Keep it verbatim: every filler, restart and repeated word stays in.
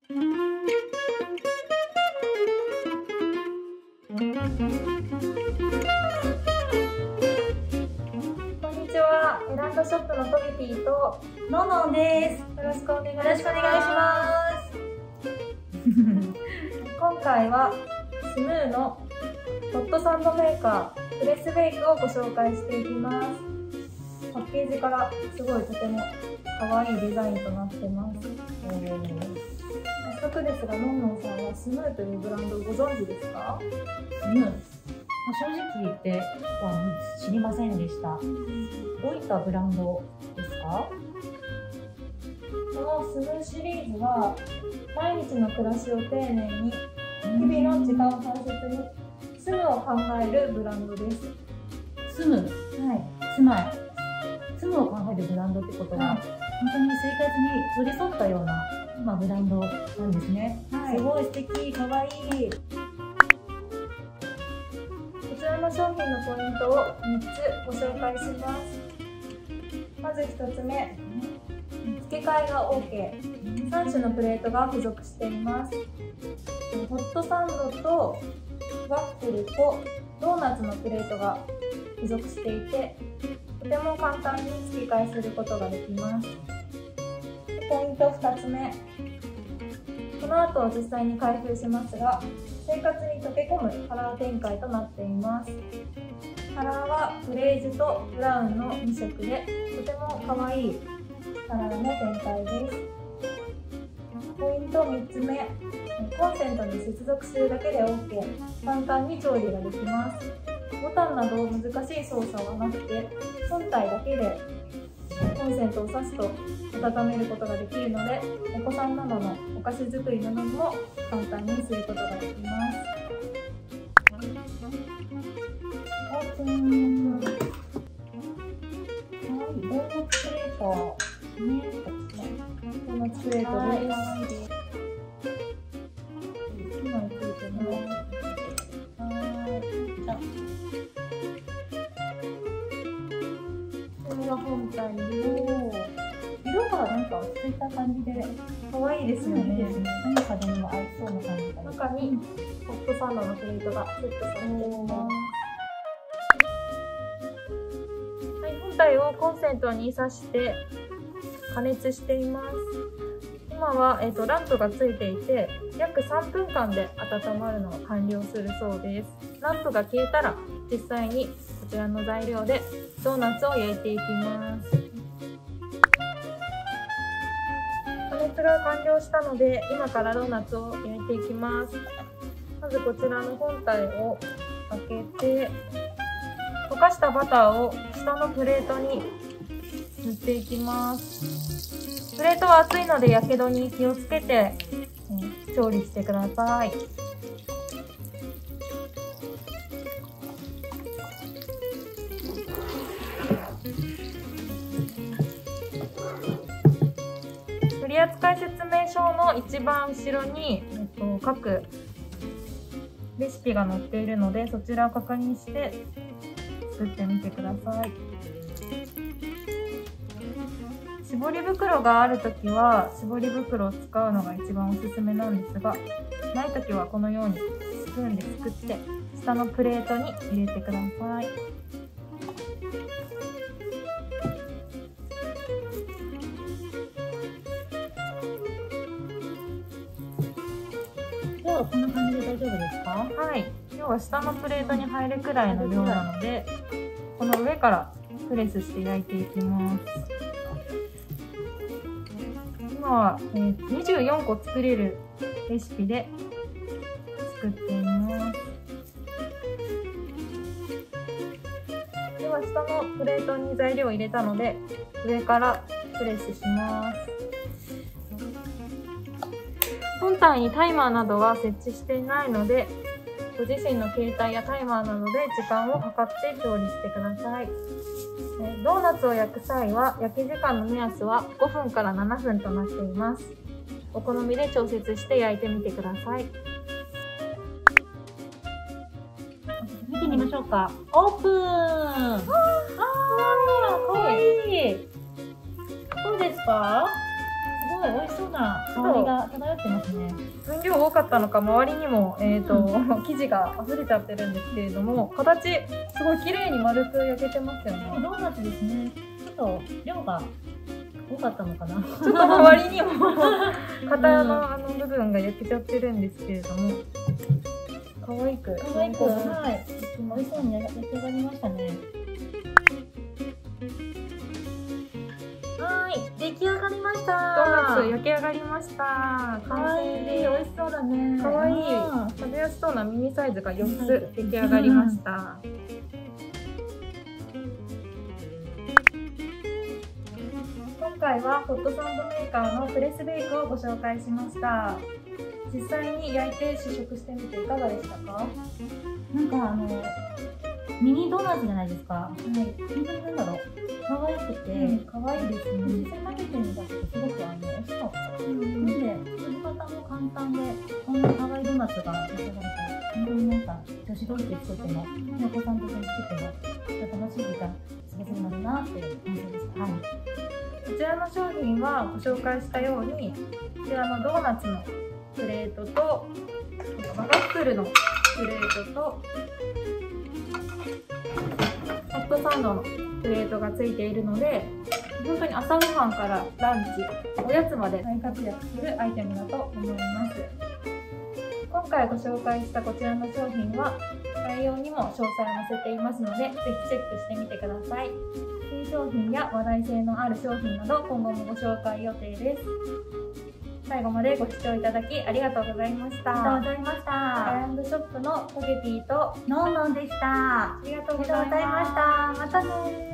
エランドショップのトゲピーとののんです。 よろしくお願いします。 よろしくお願いします。 今回はスムーのホットサンドメーカープレスベイクをご紹介していきます。パッケージからすごいとても可愛いデザインとなってます。早速ですが、のんのんさんはスムーというブランドをご存知ですか？ スムー、正直言っては知りませんでした。どういったブランドですか？ このスムーシリーズは毎日の暮らしを丁寧に日々の時間を大切にスムを考えるブランドです。 スム、 はい、 スマイスムを考えるブランドってことは、はい、本当に生活に寄り添ったような、まあ、ブランドなんですね。はい、すごい素敵、かわいい。 こちらの商品のポイントをみっつご紹介します。まずひとつめ、付け替えが オーケー。さん種のプレートが付属しています。ホットサンドとワッフルとドーナツのプレートが付属していて、とても簡単に付け替えすることができます。ポイントふたつめ、この後実際に開封しますが、生活に溶け込むカラー展開となっています。カラーはグレージュとブラウンのにしょくで、とても可愛いカラーの展開です。ポイントみっつめ、コンセントに接続するだけで オーケー。簡単に調理ができます。ボタンなど難しい操作はなくて、本体だけでコンセントを挿すと温めることができるので、お子さんなどのお菓子作りなども簡単にすることができます。オープン。はい、ドーナツプレート。ね、ドーナツプレートです。いちまいついてます。はい、じゃあ。これが本体の色がなんか落ち着いた感じで可愛いですよね。何かでも合いそうな感じが。中にホットサンドのプレートがセットされています。はい、本体をコンセントに挿して加熱しています。今は、えーと、ランプがついていて約さんぷんかんで温まるのが完了するそうです。ランプが消えたら実際にこちらの材料でドーナツを焼いていきます。加熱が完了したので今からドーナツを焼いていきます。まずこちらの本体を開けて、溶かしたバターを下のプレートに塗っていきます。プレートは熱いのでやけどに気をつけて調理してください。取扱説明書の一番後ろに、えっと、各レシピが載っているので、そちらを確認して作ってみてください。絞り袋があるときは絞り袋を使うのが一番おすすめなんですが、ないときはこのようにスプーンですくって下のプレートに入れてください。 ではこんな感じで大丈夫ですか？ はい。要は下のプレートに入るくらいの量なので、この上からプレスして焼いていきます。今は、えー、にじゅうよんこ作れるレシピで作っています。では下のプレートに材料を入れたので、上からプレスします。本体にタイマーなどは設置していないので、ご自身の携帯やタイマーなどで時間を計って調理してください。ドーナツを焼く際は焼き時間の目安はごふんからななふんとなっています。お好みで調節して焼いてみてください。 見てみましょうか。オープン。あー、かわいい。どうですか？すごい美味しそうな香りが漂ってますね。 分量多かったのか周りにも、えーとうん、生地が溢れちゃってるんですけれども、形すごい綺麗に丸く焼けてますよね。 ドーナツですね。ちょっと量が多かったのかな。ちょっと周りにも型のあの部分が焼けちゃってるんですけれども、可愛く可愛く、はい、美味しそうに焼き上がりましたね。はい、出来上がりました。 ドーナツ焼き上がりました。 可愛い、美味しそうだね。 可愛い、食べやすそうなミニサイズがよっつ出来上がりました。今回はホットサンドメーカーのプレスベイクをご紹介しました。実際に焼いて試食してみていかがでしたか？ なんかあのミニドーナツじゃないですか。はい。本当になんだろう。可愛くて、 うん、可愛いですね。 実際食べてみたけどすごくあの美味しかった。うん、なんで作り方も簡単でこんな可愛いドーナツが出来上がると本当になんか女子同士で作ってもお子さんと一緒に作っても楽しい時間過ごせるのだなっていう感じでした。はい。 こちらの商品はご紹介したようにこちらのドーナツのプレートとワッフルのプレートとホットサンドのプレートがついているので、本当に朝ごはんからランチ、おやつまで大活躍するアイテムだと思います。今回ご紹介したこちらの商品は概要にも詳細を載せていますので、ぜひチェックしてみてください。新商品や話題性のある商品など今後もご紹介予定です。最後までご視聴いただきありがとうございました。 ありがとうございました。 アイランドショップのトゲティとのんのんでした。 ありがとうございました。 またね。